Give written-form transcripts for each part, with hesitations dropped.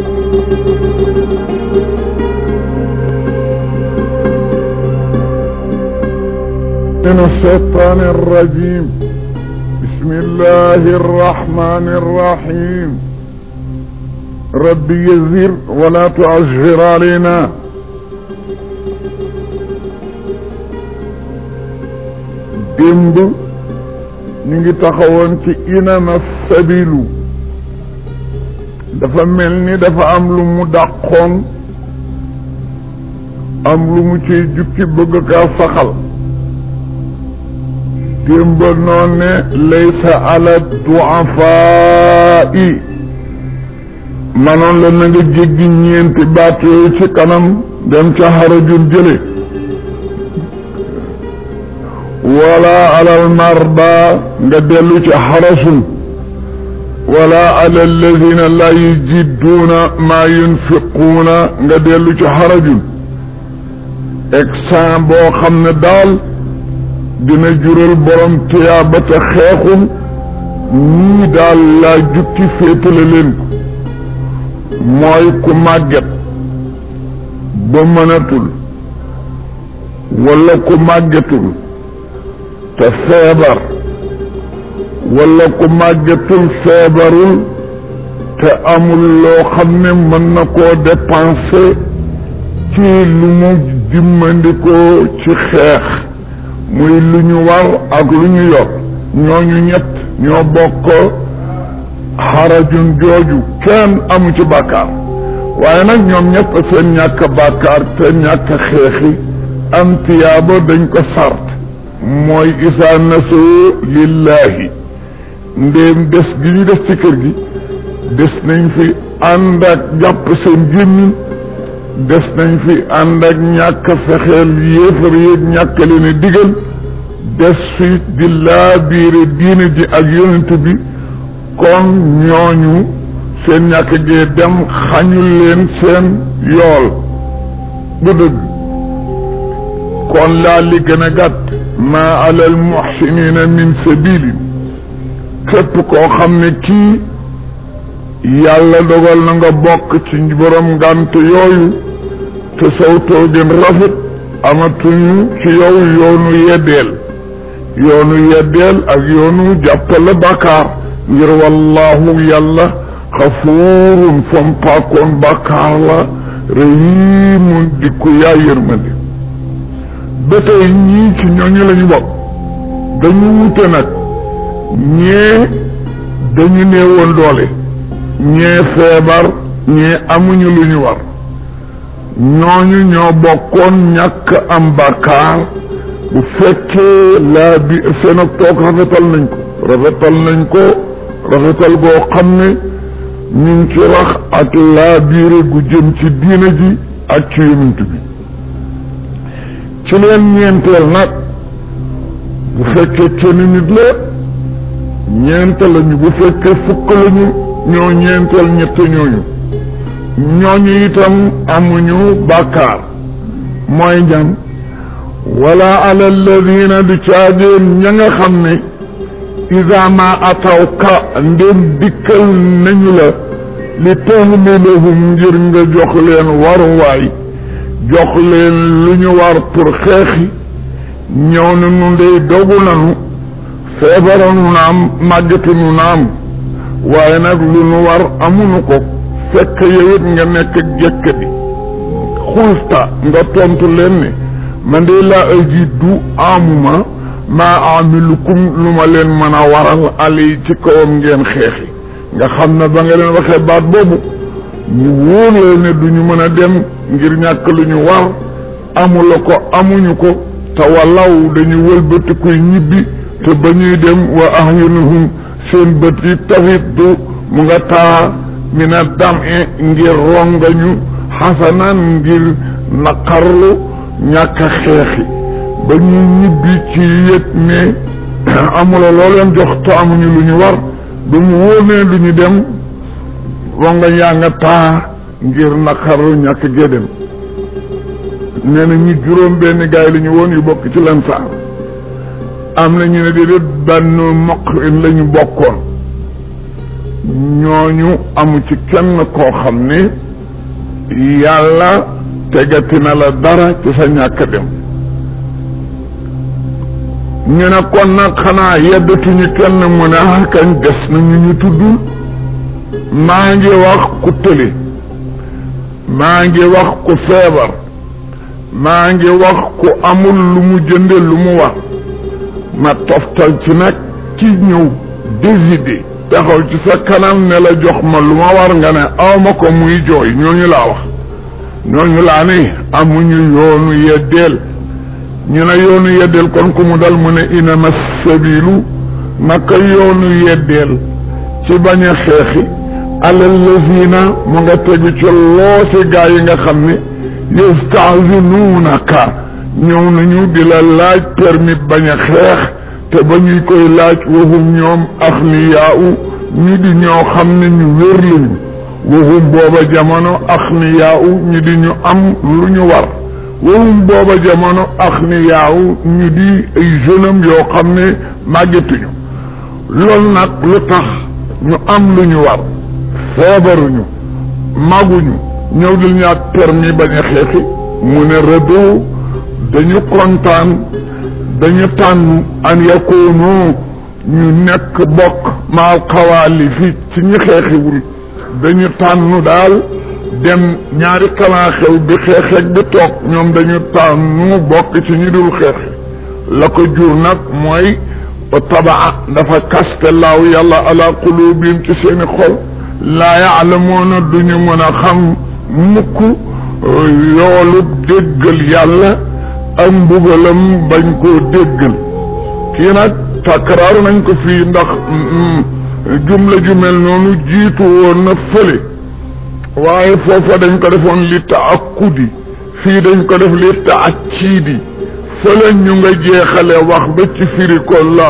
من الشيطان الرجيم. بسم الله الرحمن الرحيم. ربي يسر ولا تعسر علينا. démb ñu ngi taxawoon ci inama sabilu dafa mel ni dafa am lu mu dàqoon am lu mu ciy jukki bëgg kaa saxal démb noon ne laysa ala du'afaa'i manoon la na nga jéggi ñeenti baat yooyu ci kanam dem ca xarajul jële wala alal marda nga dellu ci xarasun wala ala alladina la yujidduuna maa yunfiquuna nga dellu ci xarajun exan boo xam ne daal dina jural borom tiyaaba te xeexum ñii daal laa jukki féetale leen ko mooy ku màgget ba mënatul wala ku màggetul te feebar wala ku màggetul feebarul te amul loo xam ne mën na koo dépenser ci lu mu dimmandikoo ci xeex muy lu ñu war ak lu ñu yor ñooñu ñett ñoo bokk xarajun jooju kenn amu ci bàkkaar waaye nag ñoom ñett seen ñàkk bàkkaar te ñàkk xeexi am tiyaaba dañ ko sart mooy isaa nasu lillahi ndéem des gi ñu des ci kër gi des nañ fi ànd ak jàpp seen gémmiñ des nañ fi ànd ak ñàkk fexeel yéefar yéeg ñàkk leen a digal des fi di laa biire diine ji ak yonent bi kon ñooñu seen ñàkk gee dem xañul leen seen yool bu dëgg kon laa li gën a gàtt maa ala al muhsinina min sabilin képp koo xam ne kii yàlla dogal na nga bokk ci borom ngànt yooyu te saw toogin rafet amatuñu ci yow yoonu yeddeel ak yoonu jàppale bàkkaar ngir wallahu yàlla xafuurun fompaakoon bàkkaar la rahiimun dikku yaa yërmande ba tey ñii ci ñooñu lañu bokk dañu wute nag ñee dañu néewoon doole ñee feebar ñee amuñu lu ñu war ñooñu ñoo bokkoon ñàkk am bàkkaar bu fekkee laa bi seen ak toog rafetal nañ ko rafetal goo xam ne ñu ngi ci wax ak laa biire gu jëm ci diina ji ak ci yonent bi ci leen ñeenteel nag bu fekkee kenn nit la ñeent lañu bu fekkee fukk lañu ñoo ñeenteel ñett ñooñu itam amuñu bàkkaar mooy ñan wala ala alladina du caageen ña nga xam ne ida ma atawka ndem dikkal nañu la li tahmilahum ngir nga jox leen waruwaay jox leen lu ñu war pour xeexi ñëw na nu ndey dogu nanu feebaranu naam màggatunu naam waaye nag lu nu war amuñu ko fekk yowit nga nekk jekk bi xulta nga tontu leen ne man de laa ajidu amuma maa amilukum lu ma leen mën a waral ali ci kawam ngeen xeexi nga xam ne ba nga leen waxee baat boobu ñu wóor leen ne duñu mën a dem ngir ñàkk lu ñu war amula ko amuñu ko te walaw dañu wëlbati kuy ñibbi te ba ñuy dem wa ahyunuhum seen bët yi tafiddu mu nga taa mina dam-i ngir rongañu xasanan ngir naqarlu ñàkk xeexi ba ñu ñibbi ci yëg ne amula loo leen jox te amuñu lu ñu war ba mu wóor ne du ñu dem rongañ yaa nga taa ngir naqarlu ñàkk gee dem nee na ñu juróom benn gaay la ñu woon yu bokk ci Ansaar am na ñu ne déedéet Banu Muqrin la ñu bokkoon ñooñu amu ci kenn koo xam ne yàlla tegati na la dara ci sa ñàkk dem ñu ne kon nag xanaa yeddatuñu kenn mu ne kañ des nañu ñu tuddul maa ngi wax ku tëli maa ngi wax ku feebar maa ngi wax ku amul lu mu jënde lu mu wax ma toftal ci nag ci ñëw décider taxaw ci sa kanam ne la jox ma lu ma war nga ne awma ko muy jooy ñooñu laa wax ñooñu laa ne amuñu yoonu yeddeel ñu ne yoonu yeddeel kon ku mu dal mu ne inama sabilu naka yoonu yeddeel ci bañ a xeexi alal lazina mu nga tegu ci loosi gaa yi nga xam ne yasta'zinuunaka ñëw nañu di la laaj permis bañ a xeex te ba ñuy koy laaj waxum ñoom axniyaa'u ñi di ñoo xam ne ñu wér lañu waxum booba jamono axniyaa'u ñi di ñu am lu ñu war waxum booba jamono axniyaa'u ñu di ay jeune am yoo xam ne màggetuñu loolu nag lu tax ñu am lu ñu war feebaruñu maguñu ñëw dil ñaat permis bañ a xeexi mu ne rëdo dañu kontaan dañu tànn an yakoonu ñu nekk bokk maal xawaali fi ci ñi xeexiwul dañu tànn daal dem ñaari kalan xew bi xeexeeg bi toog ñoom dañu tànnu bokk ci ñi dul xeexi la ko jur nag mooy tabaa dafa kaste laaw yàlla ala qulubihim ci seeni xol laa yaalamuuna duñu mën a xam mukk yoolu déggal yàlla ak mbugalam bañ koo déggal kii nag takraar nañ ko fii ndax jumla ju mel noonu jiitu woon na fële waaye foofa dañ ko defoon li taakkudi fii dañ ko def li taakkiidi fële ñu nga jeexale wax ba ci firi ko la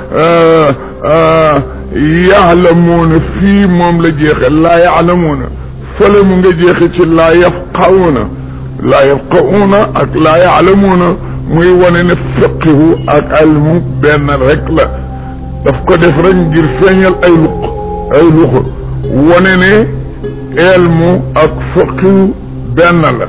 yaalamuuna fii moom la jeexe laa yaalamuuna fële mu nga jeexe ci laa yafqahuuna ak laa yaalamuuna muy wane ne fiqihu ak almu benn rek la daf ko def rek ngir feeñal ay luq wane ne ilmu ak fiqihu benn la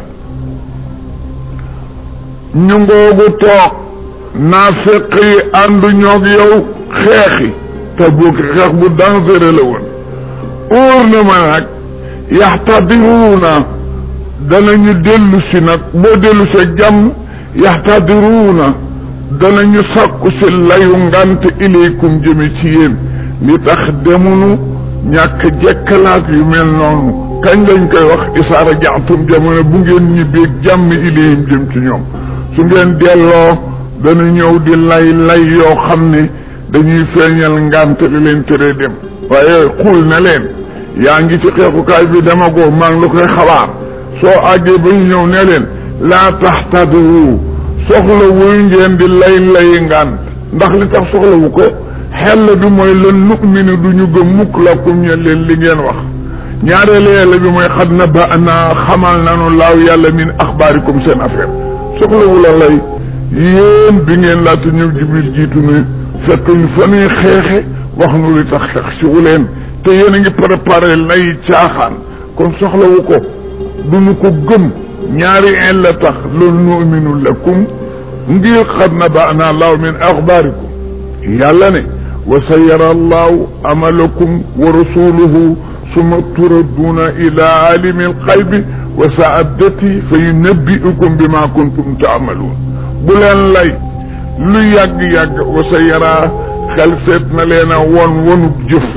ñu ngoogu toog naafiq yi àndu ñoog yow xeexi te bu xeex bu dangereux la woon óor na ma nag yaxtadiruuna danañu dellu si nag boo dellu see jàmm yaxtadiruuna danañu sàkku si layu ngant ilaykum jëme ci yéen li tax demunu ñàkk jekkalaat yu mel noonu kañ lañ koy wax isaara jaatum jamono bu ngeen ñibbeeg jàmm ilayhim jëm ci ñoom su ngeen delloo dana ñëw di lay yoo xam ne dañuy feeñal ngant li leen tere dem waaye xul na leen yaa ngi ci xeexukaay bi demagoo maa ngi la koy xabaar soo àggee ba ñu ñëw ne leen laa taxtadiru soxlawul ngeen di lay ngant ndax li tax soxlawu ko xel bi mooy lan nu'minu du ñu gëm mukk lakum ñe leen li ngeen wax ñaareelu yàlla bi mooy xad na ba naa xamal nanu laaw yàlla min axbaarikum seen affaire soxlawu la lay yéen bi ngeen laata ñëw jibril jiitu nu fekk ñu fa nuy xeexe wax nu li tax xeex si wu leen te yéen a ngi préparé lay caaxaan kon soxlawu ko duñu ko gëm ñaari en la tax loolu nu'minu lakum ngir xad na ba naa laaw min axbaarikum yàlla ne wa sa yara allahu amalakum wa rasuluhu summa turadduuna ila alimi alxaybi wa saadati fa yunabbiukum bima kuntum taamaluun bu leen lay lu yàgg-yàgg wa sa yaraa xel seet na leen a wonub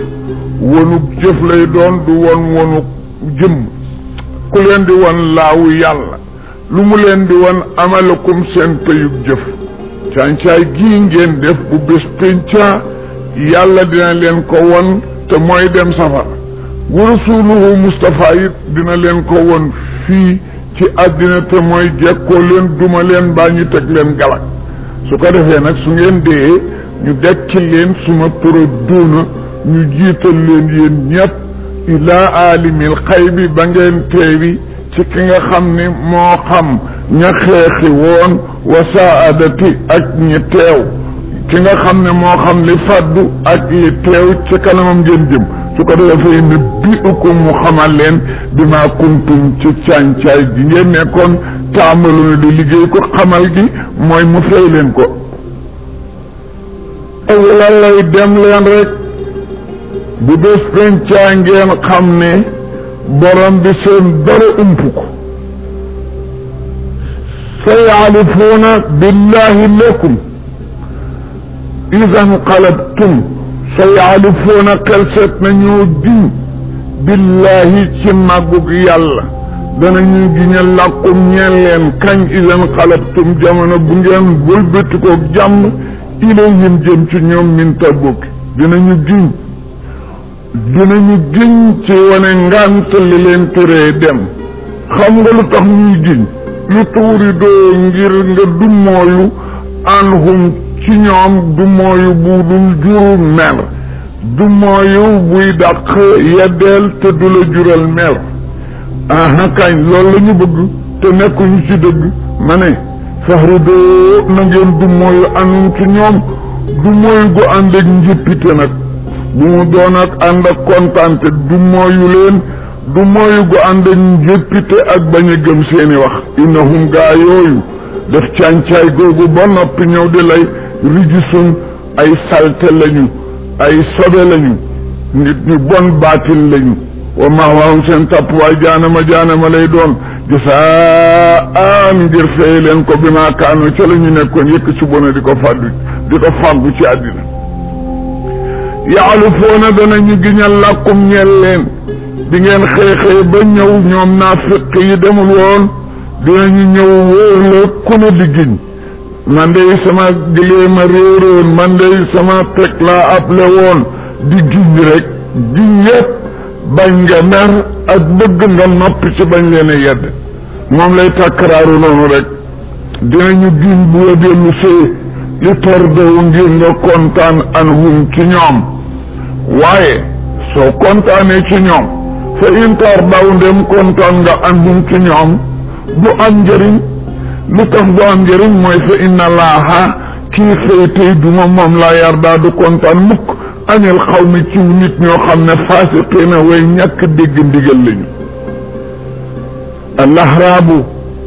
jëf lay doon du wonub jëmm ku leen di won laawu yàlla lu mu leen di won amalakum seen payub jëf càncaay gii ngeen def bu bés pénca yàlla dina leen ko won te mooy dem safara wa rasuluhu Mustafa it dina leen ko won fii ci àddina te mooy jekkoo leen duma leen baa ñu teg leen galak su ko defee nag su ngeen dee ñu dekki leen suma turadduuna ñu jiital leen yéen ñëpp ilaa aalimil xaybi ba ngeen teewi ci ki nga xam ni moo xam ña xeexi woon wa saadati ak ñi teew ki nga xam ne moo xam li fàddu ak li teew ci kanamam ngeen jëm su ko defee ne biukum mu xamal leen bi maa kuntum ci càncaay gi ngeen nekkoon taamalu di liggéey ko xamal gi mooy mu fay leen ko lan lay dem leen rek bu bés pencaa ngeen xam ne borom bi seen dara ump ko sayalifuuna billahi lakum idan qalabtum sayalifuuna xel seet nañoo giñ billahi ci màggug yàlla danañu giñal làkkum ñeen leen kañ idan qalabtum jamono bu ngeen wëlbatikoog jàmm ilayhim jëm ci ñoom min Tabuk dinañu giñ ci wane ngant li leen teree dem xam nga lu tax ñuy giñ lu tuuri doo ngir nga dummooyu anhum ci ñoom dummooyu bu dul juru mer dummooyu buy dàq yeddeel te du la jural mer aha kañ loolu la ñu bëgg te nekkuñu ci dëgg ma ne fahridoo na ngeen dummooyu anhum ci ñoom dummooyu gu ànd ak njëppite nag bu mu doon ak ànd ak kontaante dummooyu leen du mooyu gu ànd ak njëppite ak bañ a gëm seeni wax innahum gaa yooyu def càncaay googu ba noppi ñëw di lay rijisun ay salte lañu ay sobe lañu nit ñu bon baatil lañu wa mahwaahum seen tàppuwaay jaanama lay doon jasaan ngir fay leen ko bi maa kaanu ca la ñu nekkoon yëkk ci bona di ko fàggu ci àddina yaalifoona danañu giñal làkkum ñeel leen di ngeen xëy ba ñëw ñoom naafiq yi demul woon dinañu ñëw wóor la ku ne di giñ man de sama gileema réeroon man de sama teg laa able woon di giñ rek giñ yëpp bañ nga mer ak bëgg nga noppi ci bañ leen a yedd moom lay tàkkaraaru noonu rek dinañu giñ bu la dellu see li tardaw ngir nga kontaan anhum ci ñoom waaye soo kontaanee ci ñoom fa in tardaw ndem kontaan nga anhum ci ñoom du am njëriñ lu tax du am njëriñ mooy fa inna laaha kii fay tey duma moom laa yardaa du kontaan mukk añel xaw mi ci nit ñoo xam ne faasiqiina way ñàkk dégg ndigal lañu alahraabu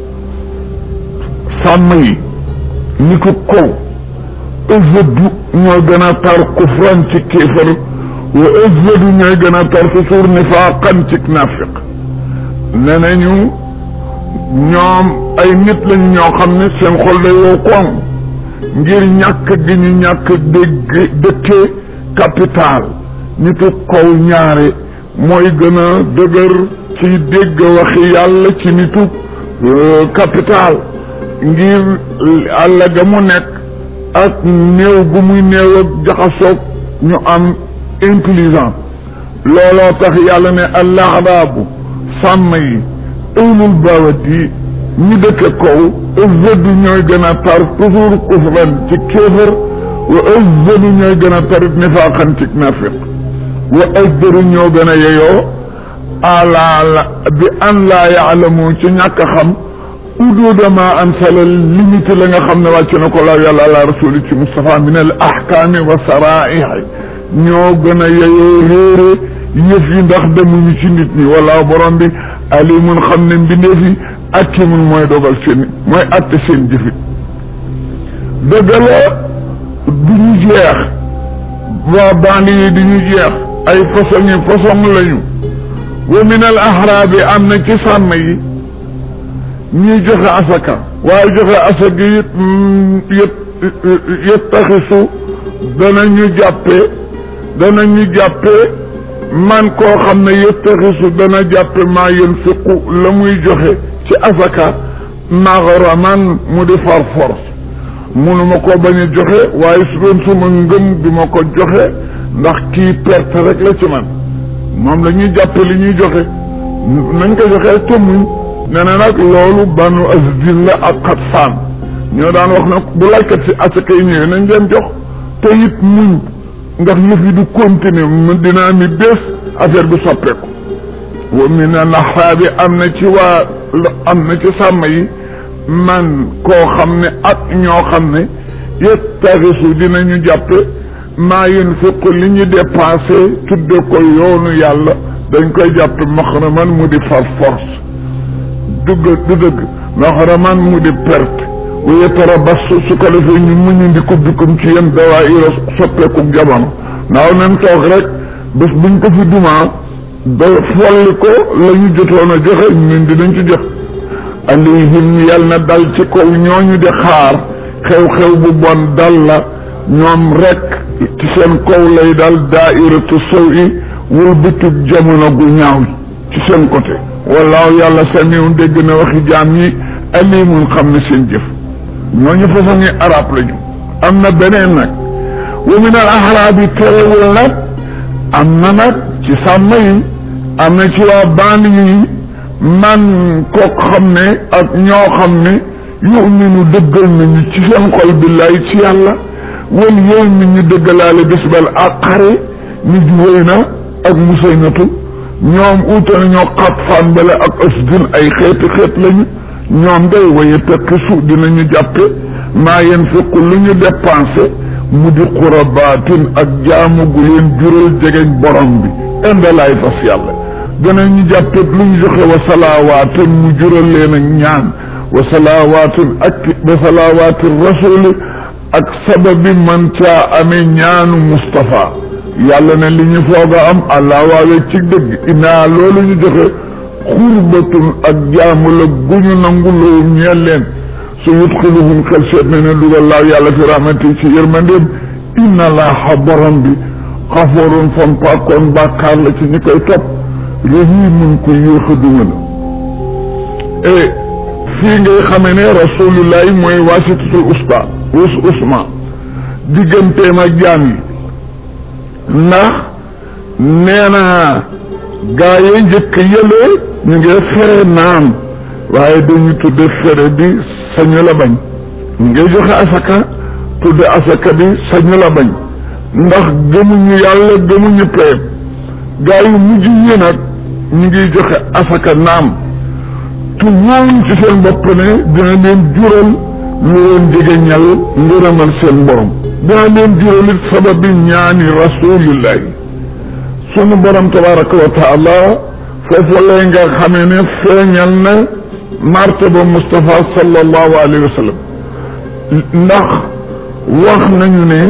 sàmm yi ni ko kaw ëzzadu ñoo gën a tar kufran ci kéefar wa ëzzadu ñooy gën a tar fusuur nifaaqan ci naafiq ne nañu ñoom ay nit lañu ñoo xam ne seen xol day wow koŋ ngir ñàkk gi ñu ñàkk dëkkee capital nitu kaw ñaare mooy gën a dëgër ci dégg waxi yàlla ci nitu capital ngir àll ga mu nekk ak néew gu muy néew ak jaxasoog ñu am intelligent looloo tax yàlla ne allahraabu sàmm yi ëwlul bawat yi ñu dëkke kaw ëzzadu ñooy gën a tar toujours kufran ci kéefër wa ëzzadu ñooy gën a tarit nifaaqan ci nafiq wa azdaru ñoo gën a yeyoo ala bi an laa yaalamu ci ñàkk a xam uduuda ma ansala limite la nga xam ne wàcc na ko laaw yàlla ala rasuli ci Mustafa min al ahkaami wa saraihi ñoo gën a yeyoo réere yëf yi ndax demuñu ci nit ñi wala borom bi alimun xam ne mbindeef yi akimun mooy dogal seen mooy atte seen jëfit dëgg la du ñu jeex waa bandi yi du ñu jeex ay façon lañu wa min al ahraabi am na ci sàmm yi ñuy joxe asaka waaye joxe asaka it yettaxisu danañu jàppe man koo xam ne yettaxisu dana jàppe maa yunfiqu la muy joxe ci asaka maghraman mu di far force munuma ko bañ a joxe waaye su doon suma ngëm duma ko joxe ndax kii perte rek la ci man moom la ñuy jàppe li ñuy joxe nañ ko joxe te muñ nee na nag loolu banu asdin la ak xatfaan ñoo daan wax nag bu laajkat si asaka yi ñëwee nañ leen jox te it muñ ndax yëf yi du continuer mu dina ami bés affaire bi soppeeku wa min al-ahraabi am na ci sàmm yi man koo xam ne ak ñoo xam ne yettaxisu dinañu jàppe maa yunfiqu li ñu dépensé tudde ko yoonu yàlla dañ koy jàpp maxraman mu di far force du dëgg maxraman mu di perte wa yatarabassu su ko defee ñu muñandiku bikum ci yéen dawaa'ira soppeeku jamono naaw nañ toog rek bés buñ ko fi dumaa ba folli ko la ñu jotoon a joxe ñun dinañ ci jot alayhim yal na dal ci kaw ñooñu di xaar xew-xew bu bon dal la ñoom rek ci seen kaw lay dal daairatu sawi wul bitub jamono gu ñaaw ci seen côté wallaahu yàlla samiun dégg na waxi jaam ñi alimun xam na seen jëf ñooñu façon ngi arab lañu am na beneen nag wa min al ahraabi terewul nag am na nag ci sàmm yi am na ci waa band yi man kook xam ne ak ñoo xam ne yuminu dëggal nañu ci seen xol billaay ci yàlla wal yow mi ñu dëggalaale bés bal ak xare ni juwéy na ak musaynatu ñoom uute na ñoo xatfaan bale ak asdin ay xeet lañu ñoom day waye tekki su dinañu jàppe maa yanfiqu lu ñu dépensé mu di xurabaatin ak jaamu gu leen jural jegeñ borom bi indalaay fas yàlla danañu jàppe lu ñu joxe wa salawaatin mu jural leen ak ñaan wa salawaatin rasuli ak sababi man caa amee ñaanu Mustafa yàlla ne li ñu foog a am allah waawe ci dëgg inaa loolu ñu joxe xurbatun ak jaamu la guñu nangu loo ñeel leen su yudxiluhum xel seet na ne dugal laaw yàlla fi rahmati ci yërmandeem inna laaha borom bi xafoorun fam paakoon bàkkaar la ci ñi koy topp rahimun ku yéex a duma la e fii ngay xamee ne rasulullahi mooy wasitatul usma digganteem ak jaam yi ndax nee na gaa yi njëkk yële ñu ngi fere naan waaye dañu tudde fere bi sañu la bañ ñu ngi joxe asaka tudde asaka bi sañu la bañ ndax gëmuñu yàlla gëmuñu peeb gaa yu mujj yi nag ñu ngi joxe asaka naam tu wóoruñ ci seen bopp ne dina leen jural lu leen jegeñal ngërëmal seen borom dina leen jural it sababi ñaani rasulillahi sunu borom tabaraka wa taala foofu lay nga xamee ne feeñal na martaba Mustafa sallallahu alayhi wa sallam ndax wax nañu ne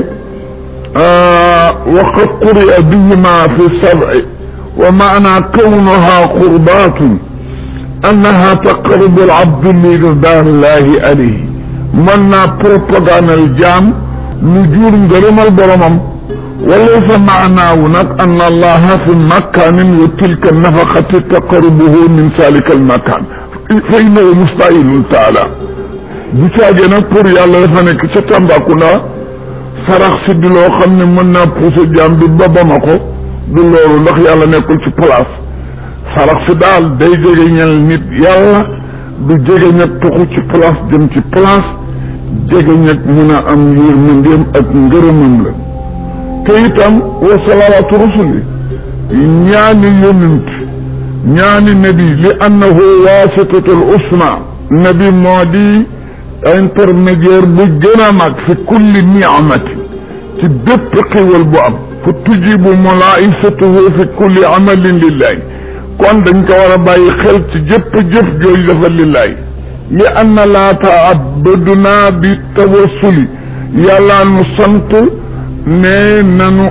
waqad quri'a bihima fi sab'i wa maana kawnuha qurbatun annaha taqarrubu al-abdu li ridaallahi alayhi mën naa propagandal jaam lu jur ngërëmal boromam walaysa maanaahu nag anna allaha fi makanin wa tilka nafaqati taqarrubuhu min zalika al-makan fa innahu mustahilun taala bu caagee nag pour yàlla dafa nekk ca Tambacounda sarax si di loo xam ne mën naa pousser jaam bi ba Bamako du loolu ndax yàlla nekkul ci place sarax si daal day jege ñel nit yàlla du jege ñag tuxu ci place jëm ci place jege ñag mun a am yërmandeem ak ngërëmam la te itam wa salawaatu rusuli ñaani yonent ñaani nabi li annahu wasitatul usma nabi moo di intermédiaire bu gën a mag fi kulli ni'mati ci bépp xiwal bu am fu tujibu mulaa'isatuhu fi kulli amalin lillahi kon dañ ko war a bàyyi xel ci jëpp jëf jooju dafa lillahi li anna laa ta'abbaduna bi tawassuli yàlla nu sant ne nanu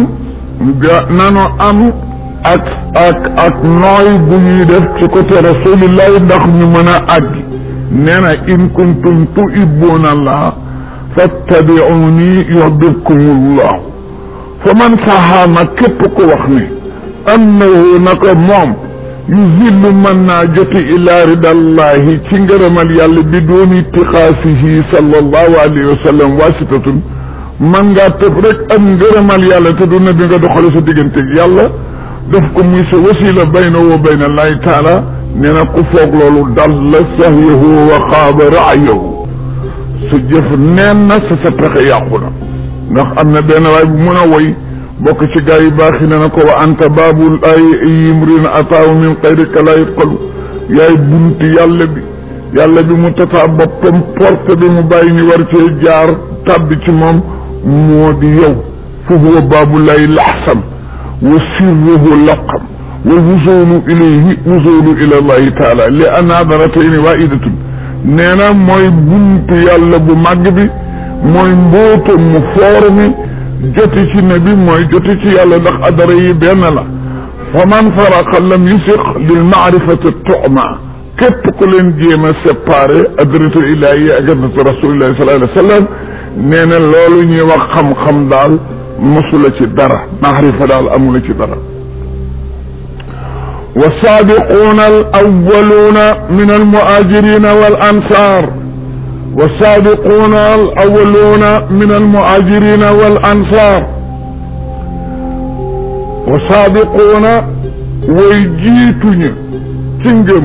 am ak nooy bu ñuy def ci côté rasulillahi ndax ñu mën a àgg nee na in kuntum tuhibbuuna allah fattabi'uuni yuhbibkumullah fa man saxaama képp ko wax ne annahu naka moom yuzillu mën naa joti ilaa ridallahi ci ngërëmal yàlla bi dooni itixaasihi sallallahu alayhi wa sallam waasitatun man ngaa tëb rek am ngërëmal yàlla te du na bi nga doxale sa digganteeg yàlla daf ko muy sa wasila baynahu wa bayna allahi taala nee na ku foog loolu dal la sahyahu wa xaaba ra'yahu sa jëf neen na sa pexe yàqu na ndax am na benn waay bu mën a woy bokk ci gaa yi baax yi ne na ko wa anta baabul ay yimrin ataahu min xayrika la yutqalu yaay bunti yàlla bi mu tataa boppam porte bi mu bàyyi ñu war cee jaar tàbbi ci moom moo di yow فهو باب الله الأحسن وسره اللقم والوصول إليه وصول إلى الله تعالى لأن نظرتين واحدة نينا موي بنت يالا بو ماغ بي موي مبوت مفورمي جوتي سي نبي موي جوتي سي يالا داخ ادري بن لا فمن فرق لم يسق للمعرفة الطعمة كيف كلن جيما سيباري ادريت الهي اجدت رسول الله صلى الله عليه وسلم نينا لولو ني wax xam xam dal مسula ci dara معرفة دال امول ci dara والسابقون الأولون من المهاجرين والأنصار والسابقون الأولون من المهاجرين والأنصار والسابقون ويجيتوني تنجم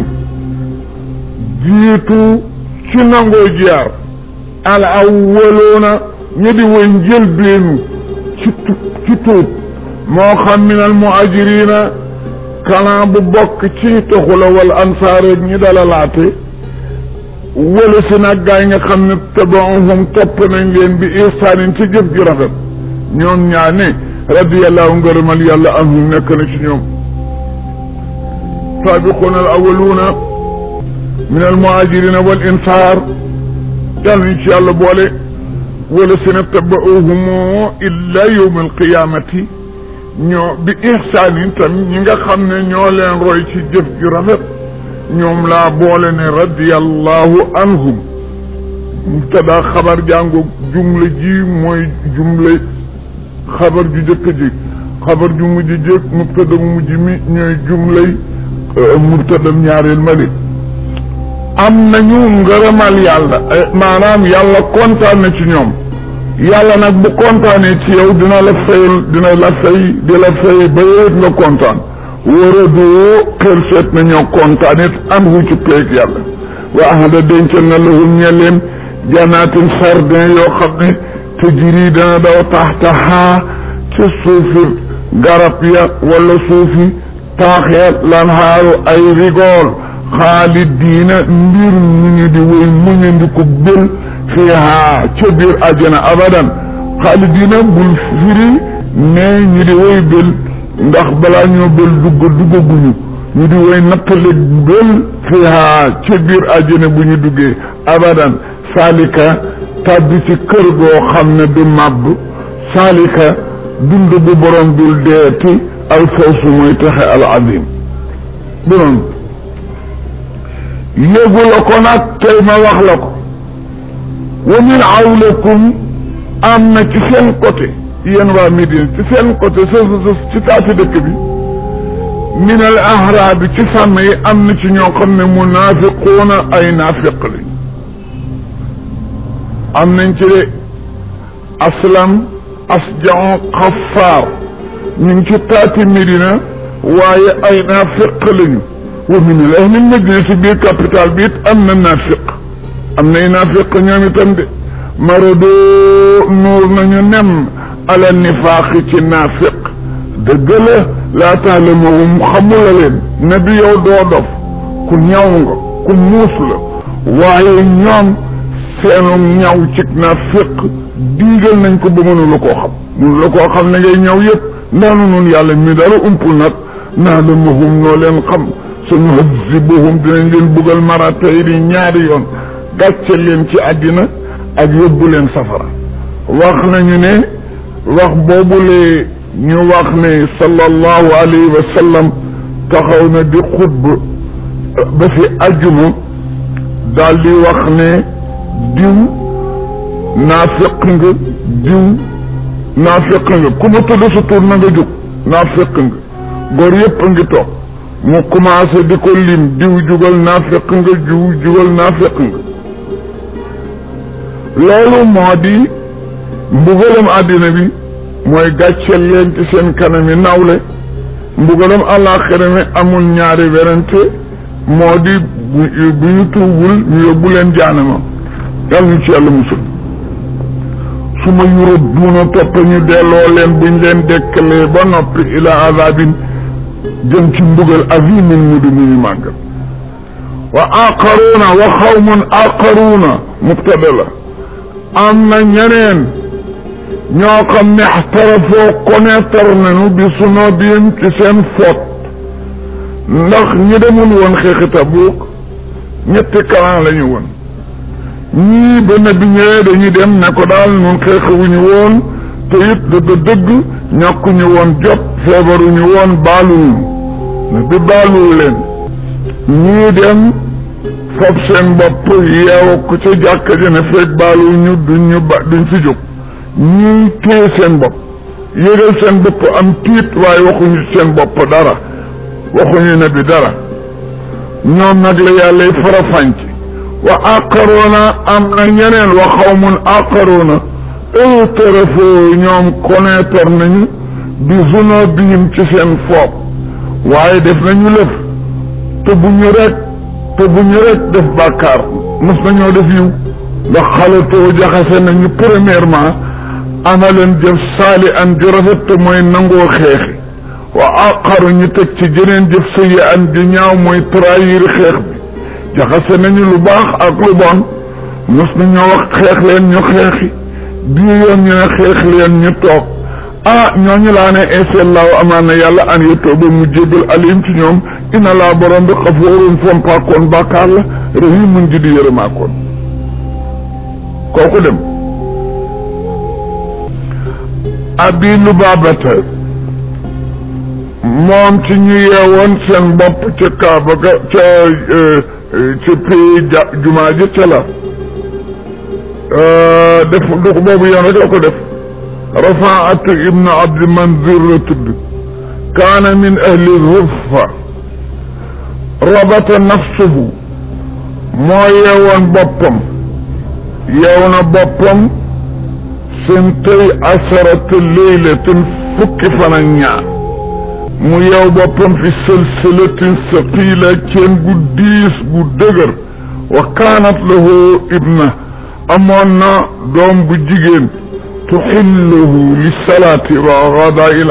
جيتو تنانغو جيار الأولون يدي وينجل بينو كتوب موخم من المهاجرين كلام بوك تي تخلا والانصار ني دالاتي ولا سنا غاي nga xamne tabaahum top nañ leen bi ihsan ci jëf ju rafet ñoom ñaane radiyallahu ngërëmal yàlla anhum nekk na ci ñoom sabiquna al awwaluna min al muhajirin wal ansar dal ci yàlla boole wala sina tabaahum illa yawm al qiyamati ñoo bi ihsaanin tam ñi nga xam ne ñoo leen roy ci jëf ju rafet ñoom laa boole ne radiyallahu anhum mubtada xabar jàngo jumla ji mooy jumla xabar ju jëkk ji xabar ju mujj jëkk mubtada mu mujj mi ñooy jumlay mubtada ñaareel ma di am nañu ngërëmal yàlla maanaam yàlla kontaan na ci ñoom yàlla nag bu kontaanee ci yow dina la fayal dina la fay di la fay ba yowet nga kontaan waradoo xel seet na ñoo kontaan it am hu ci peeg yàlla wa ahada dencal na lahum ñe leen janaatin sardin yoo xam ne tajri dana daw taxtahaa ci suufi garab ya wala suufi taax ya lan xaaru ay rigool xaalidiina mbir ñu ñu di woy muñandiku bel fiha ca biir àjjana abadan xaalidina bul firi ne ñu di woy bel ndax balaa ñoo bel duggaguñu ñu di woy nattale bel fiha ca biir àjjana bu ñu duggee abadan salika tàbbi ci kër goo xam ne du màbb salika dund bu borom dul deeti alfawsu mooy taxe al azim bu noonu yéegu la ko nag tey ma wax la ko wa min awlakum am na ci seen côté yéen waa Médine ci seen côté sës ci taati dëkk bi min al ahrabi ci sàmm yi am na ci ñoo xam ne munaafiquuna ay naafiq lañ am nañ ci de aslam asjan xafaar ñu ngi ci taati Médina waaye ay naafiq lañu wa min al ahli Médina ci biir capital bi it am na naafiq am nay naafiq ñoom itam de marado nuur nañu nem ala nifaaqi ci naafiq dëgg la laa taalamuhum xamula leen ne bi yow doo dof ku ñaw nga ku muus la waaye ñoom seenu ñaw ci naafiq diigal nañ ko ba mënula koo xam mënula koo xam ne ngay ñaw yëpp ndaanu nun yàlla mi dara umpul nag naalamuhum noo leen xam sanuhazzibuhum dinañ leen bugal maratayni ñaari yoon gàcce leen ci àddina ak yóbbu leen safara wax nañu ne wax boobulee ñu wax ne sallallahu alayhi wa sallam taxaw na di xutba ba fi ajjuma daal di wax ne diw naafiq nga diw naafiq nga ku ma tudd sa tur na nga jóg naafiq nga góor yëpp a ngi toog mu commencé di ko lim diw jugal naafiq nga diw jugal naafiq nga loolu moo di mbugalam àddina bi mooy gàcceel leen ci seen kanami nawle mbugalam àllaaxira mi amul ñaari werante moo di bu ñu tuubul ñu yóbbu leen jaanama yal ñu ci yàlla musul su ma yuradduuna topp ñu delloo leen buñ leen dekkalee ba noppi ila azabin jëm ci mbugal azimin mu di muy màggal wa aqaruuna wa xawmun aqaruuna mubtada la am na ñeneen ñoo xam ne ihtarafoo connaître nañu bi sunubihim ci seen foot ndax ñi demul woon xeexi Tabuk ñetti clan la ñu woon ñii ba nabi ñëwee dañuy dem ne ko daal ñun xeexewuñu woon te it dëgg ñàkkuñu woon jot feebaruñu woon baaluwuñu nabi baaluwu leen ñii dem fab seen bopp yeewu ko ca jàkka ji ne fekk baaluwuñu duñ fi jóg ñii téye seen bopp yëgal seen bopp am tiit waaye waxuñu seen bopp dara waxuñu nabi dara ñoom nag la yàlla farafànc wa aqaroona am na ñeneen wa xawmun aqaroona i'tarafoo ñoom connaître nañu bi zunubihim ci seen foob waaye def nañu lëf te bu ñu rek def bàkkaar mos nañoo def yiw ndax xalatoo jaxase nañu premièrement amaleen jëf saali an ju rafet te mooy nangoo xeexi wa aqaru ñu teg ci jeneen jëf sëyi an ju ñaaw mooy trahir xeex bi jaxase nañu lu baax ak lu bon mos nañoo wax xeex leen ñu xeexi bii yoon ñu ne xeex leen ñu toog ñooñu laa ne inshallah amaan na yàlla an yetooba mu jégal alim ci ñoom ina laa borom bi xafoorun fompaakoon bàkkaar la rahimun ji di yërëmaakoon kooku dem abi Lubaabata moom ci ñu yeewoon seen bopp ca Kaaba ga ca pays jumaa ji ca la def du boobu yoon rek la ko def Rafaatu ibnu Abdi Manzir la tudd kaana min ahli Zuffa rabata nafsuhu moo yeewoon boppam yeew na boppam sintay asharata laylatin fukki fan ak ñaar mu yeew boppam fi silsilatin saqila ceen gu diis gu dëgër wa kaanat lahu ibna amoon na doom bu jigéen tuxilluhu li salaati wa qadaa'il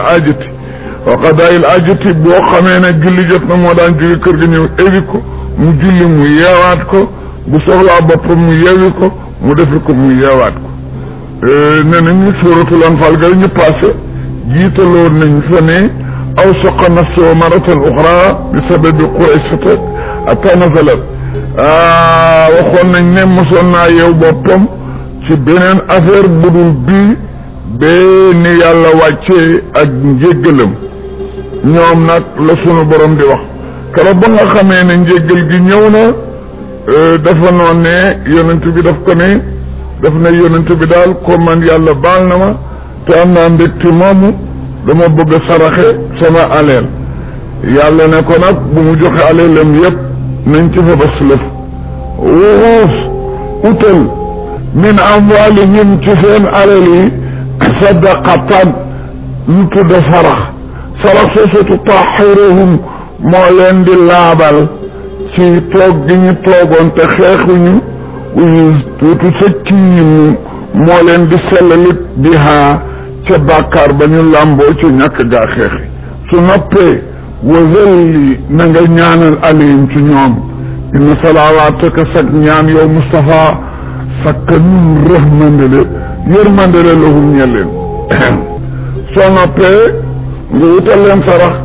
ajati boo xamee ne julli jot na moo daan jóge kër ga ñëw éwi ko mu julli mu yeewaat ko bu soxlaa boppam mu yeewi ko mu defi ko mu yeewaat ko ne nañu suuratul Anfaal ga ñu passé jiitaloon nañ fa ne aw saqa nafsahu maratan uxra bi sababi Qurayshata hatta nazalat waxoon nañ ne mosoon naa yeew boppam ci beneen affaire budul bii bee ni yàlla wàccee ak njéggalam ñoom nag la sunu borom di wax keroog ba nga xamee ne njéggal gi ñëw na dafa noon ne yonent bi daf ne yonent bi daal ko man yàlla baal na ma te am naa mbégte moomu dama bëgg a saraxe sama aleel yàlla ne ko nag bu mu joxe aleelam yépp nañ ci fa bas lëf wuus utal min amwaalihim ci seen alal yi sadaqatan lu tudd sarax soosu tutahhiruhum moo leen di laabal ci toog gi ñu toogoon te xeexuñu tuuti sëkkiim moo leen di sellalit bihaa ca bàkkaar ba ñu làmboo ci ñàkk gaa xeexi su noppee wazalli na nga ñaanal alayhim ci ñoom inna salawaataka sag ñaan yow Mustafa sakkanun yërmandele lahum ñe leen soo noppee nga wutal leen sarax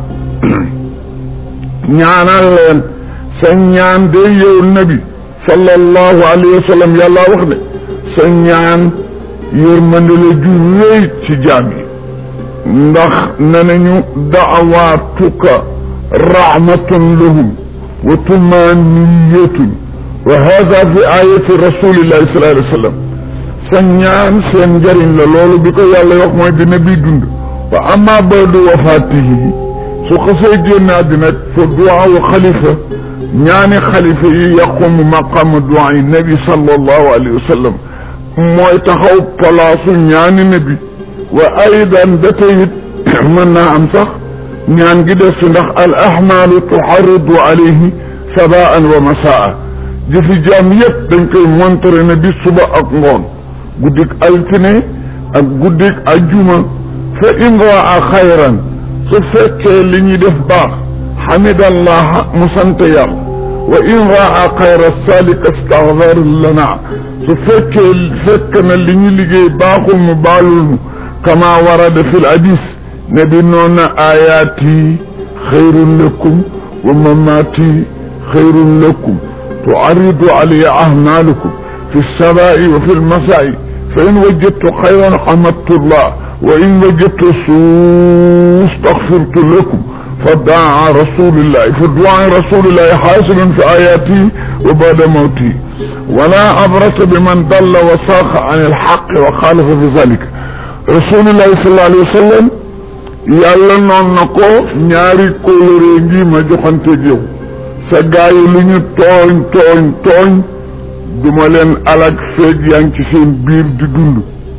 ñaanal leen sa ñaan de yow nabi sallallahu alayhi wa sallam yàlla wax ne sa ñaan yërmandele ju wéy ci jaam yi ndax ne nañu da'waatuka rahmatun lahum wa tumaniyatun wa hada fi ayati rasulillahi sallallahu alayhi wa sallam sa ñaan seen njëriñ la loolu bi ko yàlla wax mooy dina bi dund wa amma ba'du wafaatihi su xasee génn àddina fa duwaawu xalifa ñaani xalifa yi yaqumu maqama duwaa yi nabi sallallahu alayhi wa sallam mooy taxaw palaasu ñaani nabi wa aydan ba tey it mën naa am sax ñaan gi def si ndax al ahmaalu tuxarridu alayhi sabaan wa masaa jëfi jaam yëpp dañ koy montre ne bi suba ak ngoon guddik altine ak guddik ajjuma fa in raa xayran su fekkee li ñuy def baax xamidallaha mu sant yàlla wa in raa xayra salik astaghfar lana su fekk na li ñu liggéey baaxul mu baalul mu kama warada fi l hadis ne bi noon na ayaati xayrun lakum wa mamaati xayrun lakum tuaridu alayya ahmalukum fi lsabai wa fi lmasai fa in wajadtu xayran xamadtullah wa in wajadtu suu staxfirtu lakum fa daa rasulillahi fa duaa rasulillahi xaasilun fi ayaati wa bada mawti wala abrasa bi man dalla wa saaqa an alxaqi wa xaalafa fi zalika rasulillahi sallallahu alayhi wa sallam yàlla noon na ko ñaari kóolóre ngi ma joxanteeg yow sa gaay yi lu ñu tooñ duma leen alag feeg yaa ngi ci seen biir di dund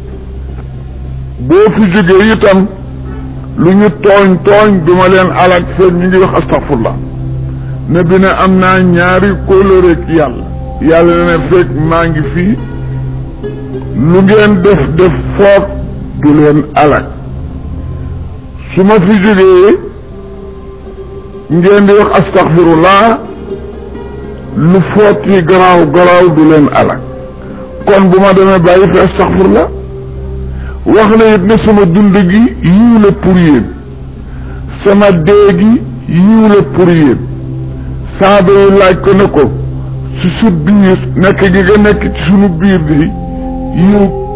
boo fi jógee itam lu ñu tooñ duma leen alag feeg ñu ngi wax astaghfirullah ne bi ne am naa ñaari kóolóre ak yàlla ne feeg maa ngi fii lu ngeen def foog du leen alag su ma fi jógee ngeen di wax astaghfirullah lu foot yi garaaw du leen alak kon bu ma demee bàyyi fi astaghfirullah wax na it ne sama dund gi yiw la pour yéen sama dee gi yiw la pour yéen saaba yi laaj ko ne ko su biir nekk gi nga nekk ci sunu biir bi yiw